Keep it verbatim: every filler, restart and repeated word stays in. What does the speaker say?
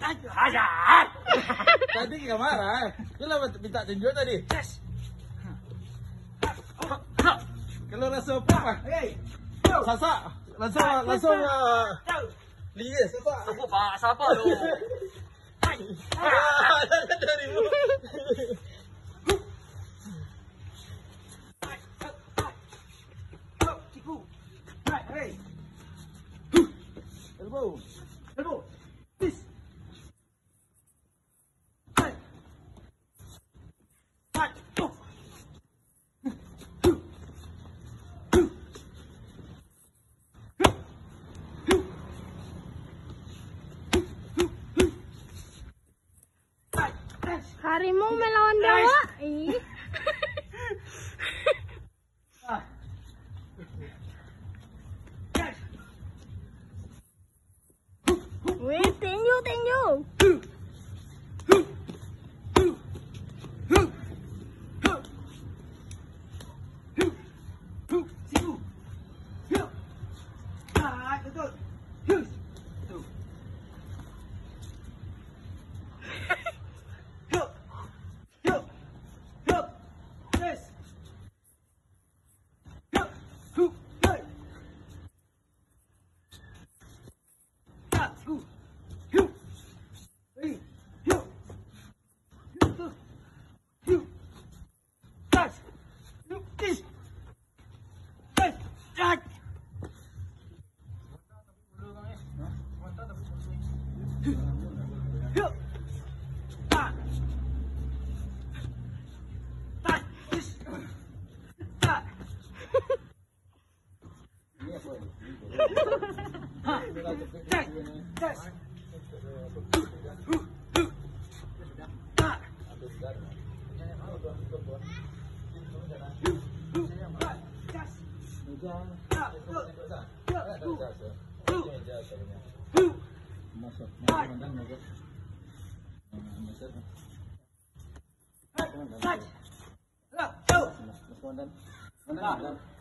Hajar. Tadi nggak marah. Lu lah minta tunjuk tadi. Yes. Kalau rasa apa? Hey. Sasa. Langsung langsung lihat sasa. Apa pak? Siapa lu? Dari lu. Hey. Elbow. Elbow. This. Hey. Hey. Oh. Harimau melawan dewa. Ih. Wih, tinju, tinju. Masuk, komandan masuk. Masuk. Komandan. Komandan.